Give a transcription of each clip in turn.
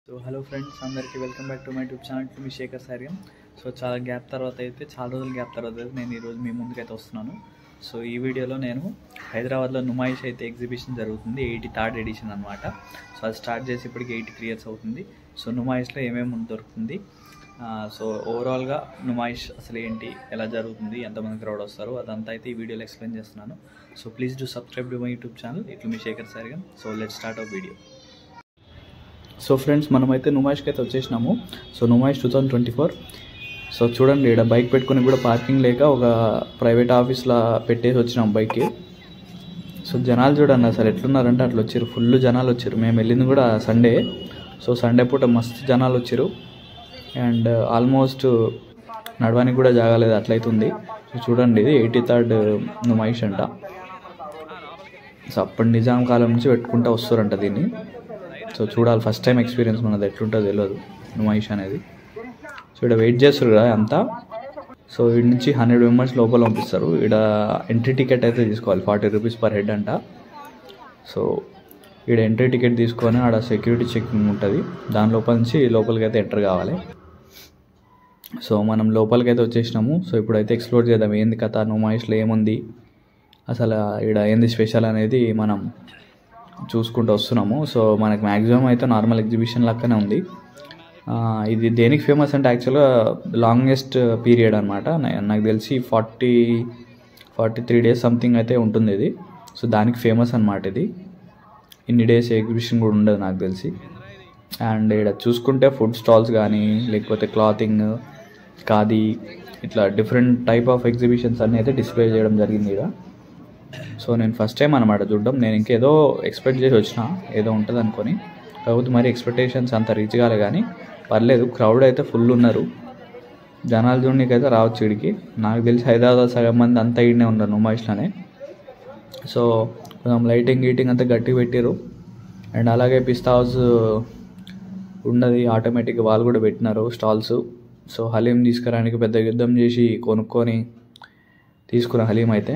So hello friends, అందరికీ welcome back to my YouTube channel మీ Shekhar Saryam. So చాలా రోజుల గ్యాప్ తర్వాత నేను ఈరోజు మీ ముందుకైతే వస్తున్నాను. సో ఈ వీడియోలో నేను హైదరాబాద్లో నుమాయిష్ అయితే ఎగ్జిబిషన్ జరుగుతుంది, 83rd ఎడిషన్ అనమాట. సో అది స్టార్ట్ చేసి ఇప్పటికి 83 years అవుతుంది. సో నుమాయిష్లో ఏమేమి దొరుకుతుంది, సో ఓవరాల్గా నుమాయిష్ అసలు ఏంటి, ఎలా జరుగుతుంది, ఎంతమంది క్రౌడ్ వస్తారు, అదంతా అయితే ఈ వీడియోలో ఎక్స్ప్లెయిన్ చేస్తున్నాను. So please do subscribe to my YouTube channel మీ Shekhar Saryam. So let's start our video. So friends, మనమైతే నుమాయిష్కి అయితే వచ్చేసినాము. సో నుమాయిష్ 2024. సో చూడండి, ఇక్కడ బైక్ పెట్టుకుని కూడా పార్కింగ్ లేక ఒక ప్రైవేట్ ఆఫీస్లో పెట్టేసి వచ్చినాం బైక్కి. సో జనాలు చూడండి అసలు ఎట్లున్నారంటే అట్లా వచ్చారు, ఫుల్ జనాలు వచ్చారు. మేము వెళ్ళింది కూడా సండే. సో సండే పూట మస్తు జనాలు వచ్చారు అండ్ ఆల్మోస్ట్ నడవడానికి కూడా జాగలేదు, అట్లయితుంది. సో చూడండి, ఇది 83rd నుమాయిష్ అంట. సో అప్పటి నిజాం కాలం నుంచి పెట్టుకుంటూ వస్తారంట దీన్ని. సో చూడాలి, ఫస్ట్ టైం ఎక్స్పీరియన్స్ మనది, ఎట్లుంటుందో తెలియదు నుమాయిష్ అనేది. సో ఇక్కడ వెయిట్ చేస్తారు కదా అంతా. సో వీడి నుంచి 100 members లోపల పంపిస్తారు. ఇక్కడ ఎంట్రీ టికెట్ అయితే తీసుకోవాలి, 40 rupees per head అంట. సో ఇక్కడ ఎంట్రీ టికెట్ తీసుకొని ఆడ సెక్యూరిటీ చెకింగ్ ఉంటుంది, దాని లోపల నుంచి లోపలికి అయితే ఎంటర్ కావాలి. సో మనం లోపలికి అయితే వచ్చేసినాము. సో ఇప్పుడైతే ఎక్స్ప్లోర్ చేద్దాం, ఏంది కథ, నుమాయిష్లో ఏముంది, అసలు ఇక్కడ ఏంది స్పెషల్ అనేది మనం చూసుకుంటూ వస్తున్నాము. సో మనకు మ్యాక్సిమం అయితే నార్మల్ ఎగ్జిబిషన్ లెక్కనే ఉంది. ఇది దేనికి ఫేమస్ అంటే యాక్చువల్గా లాంగెస్ట్ పీరియడ్ అనమాట. నాకు తెలిసి 43 days సంథింగ్ అయితే ఉంటుంది ఇది. సో దానికి ఫేమస్ అనమాట ఇది. ఇన్ని డేస్ ఎగ్జిబిషన్ కూడా ఉండదు నాకు తెలిసి. అండ్ ఇక్కడ చూసుకుంటే ఫుడ్ స్టాల్స్ కానీ, లేకపోతే క్లాతింగ్, ఖాదీ, ఇట్లా డిఫరెంట్ టైప్ ఆఫ్ ఎగ్జిబిషన్స్ అన్నీ అయితే డిస్ప్లే చేయడం జరిగింది ఇక్కడ. సో నేను ఫస్ట్ టైం అనమాట చూడడం. నేను ఇంకేదో ఎక్స్పెక్ట్ చేసి వచ్చిన, ఏదో ఉంటుంది అనుకొని, కాకపోతే మరి ఎక్స్పెక్టేషన్స్ అంత రీచ్ కాలే. కానీ పర్లేదు, క్రౌడ్ అయితే ఫుల్ ఉన్నారు. జనాలు చూడనీకైతే రావచ్చు ఇడికి. నాకు తెలిసి హైదరాబాద్ సగం మంది అంతా ఈడనే ఉన్నారు నుమాయిష్లోనే. సో కొంచెం లైటింగ్ గీటింగ్ అంతా గట్టిగా పెట్టారు. అండ్ అలాగే పిస్తా హౌస్ ఉన్నది, ఆటోమేటిక్గా వాళ్ళు కూడా పెట్టినారు స్టాల్స్. సో హలీం తీసుకురానికి పెద్ద యుద్ధం చేసి కొనుక్కొని తీసుకున్న హలీం అయితే.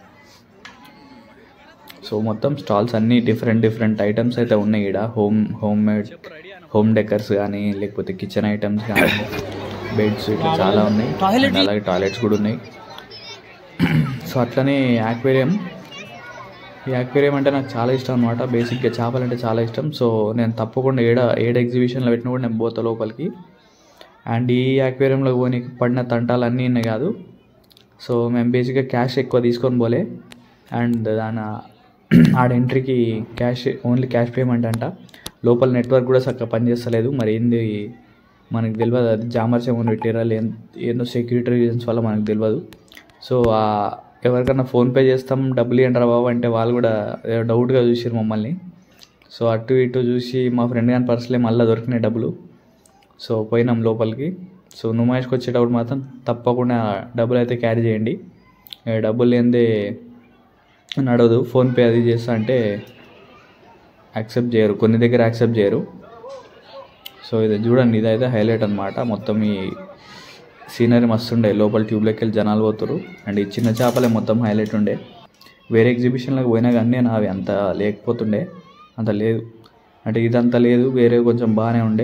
సో మొత్తం స్టాల్స్ అన్నీ డిఫరెంట్ ఐటమ్స్ అయితే ఉన్నాయి ఇక్కడ. హోమ్ డెకర్స్ కానీ, లేకపోతే కిచెన్ ఐటమ్స్ కానీ, బెడ్స్ ఇట్లా చాలా ఉన్నాయి. అలాగే టాయిలెట్స్ కూడా ఉన్నాయి. సో అట్లనే యాక్వేరియం. ఈ యాక్వేరియం అంటే నాకు చాలా ఇష్టం అనమాట. బేసిక్గా చేపలంటే చాలా ఇష్టం. సో నేను తప్పకుండా ఏడ ఎగ్జిబిషన్లో పెట్టినా కూడా నేను పోతా లోపలికి. అండ్ ఈ యాక్వేరియంలో పోనీ పడిన తంటాలు అన్నీ ఉన్నాయి కాదు. సో మేము బేసిక్గా క్యాష్ ఎక్కువ తీసుకొని పోలే. అండ్ ఆడ ఎంట్రీకి ఓన్లీ క్యాష్ పేమెంట్ అంట. లోపల నెట్వర్క్ కూడా చక్కగా పనిచేస్తలేదు. మరి ఏంది మనకు తెలియదు, అది జామర్స్ ఏమైనా పెట్టారా ఏందో సెక్యూరిటీ రీజన్స్ వల్ల మనకు తెలియదు. సో ఎవరికన్నా ఫోన్పే చేస్తాం, డబ్బులు ఇవ్వండి బాబు అంటే వాళ్ళు కూడా డౌట్గా చూసారు మమ్మల్ని. సో అటు ఇటు చూసి మా ఫ్రెండ్ కానీ పర్సులే మళ్ళీ దొరికినాయి డబ్బులు. సో పోయినాం లోపలికి. సో నుమాయిష్కి వచ్చేటప్పుడు మాత్రం తప్పకుండా డబ్బులు అయితే క్యారీ చేయండి. డబ్బులు లేనిదే నడవదు. ఫోన్పే అది చేస్తా అంటే యాక్సెప్ట్ చేయరు, కొన్ని దగ్గర యాక్సెప్ట్ చేయరు. సో ఇది చూడండి, ఇదైతే హైలైట్ అనమాట. మొత్తం ఈ సీనరీ మస్తు ఉండే, లోపల ట్యూబ్లోకి వెళ్ళి జనాలు పోతారు. అండ్ ఈ చిన్న చేపలే మొత్తం హైలైట్ ఉండే. వేరే ఎగ్జిబిషన్లకు పోయినా కానీ నేను అవి అంత లేకపోతుండే, అంత లేదు అంటే ఇదంతా లేదు, వేరే కొంచెం బాగానే ఉండే.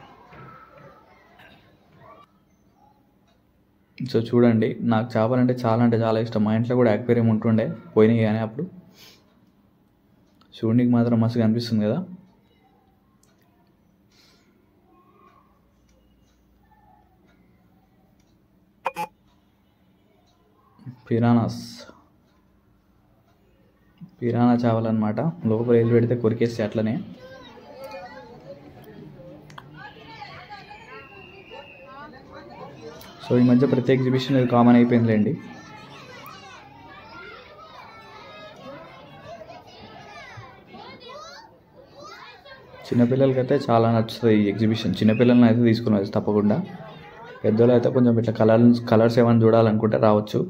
సో చూడండి, నాకు చేపలంటే చాలా ఇష్టం. మా ఇంట్లో కూడా యాక్వేరియం ఉంటుండే, పోయినాయి కానీ అప్పుడు. చూడడానికి మాత్రం మస్తుగా అనిపిస్తుంది కదా. పిరానా చేపలన్నమాట. లోపల వెళ్ళి పెడితే కొరికేస్తే అట్లనే. సో ఈ మధ్య ప్రతి ఎగ్జిబిషన్ ఇది కామన్ అయిపోయిందిలేండి. చిన్నపిల్లలకైతే చాలా నచ్చుతుంది ఈ ఎగ్జిబిషన్. చిన్నపిల్లలని అయితే తీసుకుని వచ్చి తప్పకుండా. పెద్దోళ్ళు అయితే కొంచెం ఇట్లా కలర్స్ ఏమైనా చూడాలనుకుంటే రావచ్చు.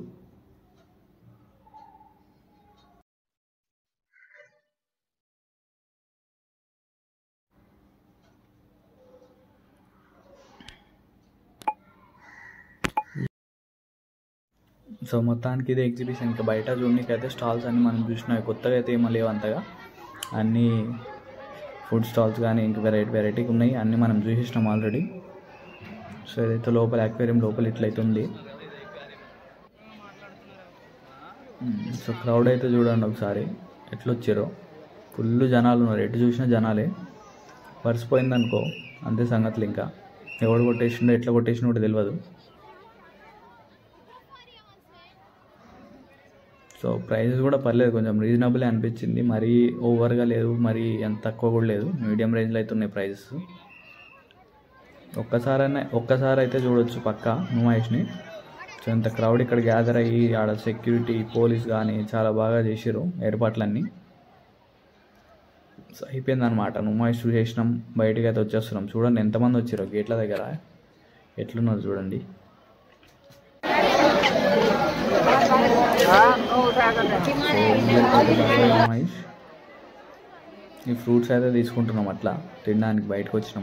సో మొత్తానికి ఇది ఎగ్జిబిషన్. ఇంకా బయట చూడడానికి అయితే స్టాల్స్ అన్నీ మనం చూసినాయి, కొత్తగా అయితే ఏమో లేవు అంతగా. అన్నీ ఫుడ్ స్టాల్స్ కానీ ఇంకా వెరైటీగా ఉన్నాయి, అన్నీ మనం చూసేసినాం ఆల్రెడీ. సో ఇదైతే లోపల అక్వేరియం లోపల ఇట్లయితే ఉంది. సో క్రౌడ్ అయితే చూడండి ఒకసారి ఎట్లా వచ్చారో, ఫుల్ జనాలు ఉన్నారు, ఎటు చూసినా జనాలే. పరిసిపోయిందనుకో అంతే సంగతులు, ఇంకా ఎవడు కొట్టేసిండో ఎట్లా కొట్టేసినా కూడా తెలియదు. సో ప్రైజెస్ కూడా పర్లేదు, కొంచెం రీజనబుల్ అనిపించింది, మరీ ఓవర్గా లేదు, మరీ ఎంత తక్కువ కూడా లేదు, మీడియం రేంజ్లో అయితే ఉన్నాయి ప్రైజెస్. ఒక్కసారి అయితే చూడొచ్చు పక్కా నుమాయిష్ని. సో ఇంత క్రౌడ్ ఇక్కడ గ్యాదర్ అయ్యి ఆడ సెక్యూరిటీ పోలీస్ కానీ చాలా బాగా చేసారు ఏర్పాట్లన్నీ. సో అయిపోయిందనమాట, నుమాయిష్ చేసినాం, బయటకు అయితే వచ్చేస్తున్నాం. చూడండి ఎంతమంది వచ్చారో గేట్ల దగ్గర, ఎట్లున్నారు చూడండి. ఈ ఫ్రూట్స్ అయితే తీసుకుంటున్నాం, అట్లా తినడానికి బయటకు వచ్చినాం.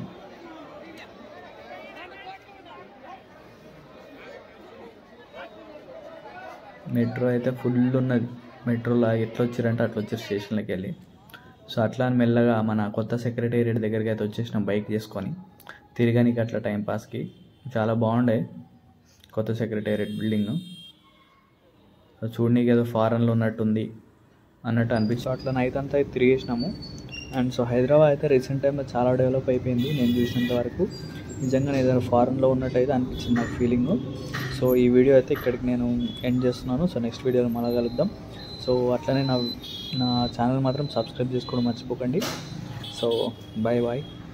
మెట్రో అయితే ఫుల్ ఉన్నది, మెట్రోలో ఎట్లా వచ్చారంటే అట్లా వచ్చారు స్టేషన్లోకి వెళ్ళి. సో అట్లా అని మెల్లగా మన కొత్త సెక్రటేరియట్ దగ్గరికి అయితే వచ్చేసినాం బైక్ చేసుకొని, తిరగడానికి అట్లా టైంపాస్కి. చాలా బాగుండే కొత్త సెక్రటేరియట్ బిల్డింగ్. చూడనీకి ఏదో ఫారెన్లో ఉన్నట్టుంది అన్నట్టు అనిపించి అట్లా నైట్ అంతా అయితే తిరిగేసినాము. అండ్ సో హైదరాబాద్ అయితే రీసెంట్ టైంలో చాలా డెవలప్ అయిపోయింది నేను చూసినంత వరకు. నిజంగా ఏదైనా ఫారెన్లో ఉన్నట్టయితే అనిపించింది నాకు ఫీలింగ్. సో ఈ వీడియో అయితే ఇక్కడికి నేను ఎండ్ చేస్తున్నాను. సో నెక్స్ట్ వీడియోలో మళ్ళీ కలుద్దాం. సో అట్లనే నా ఛానల్ మాత్రం సబ్స్క్రైబ్ చేసుకోవడం మర్చిపోకండి. So bye.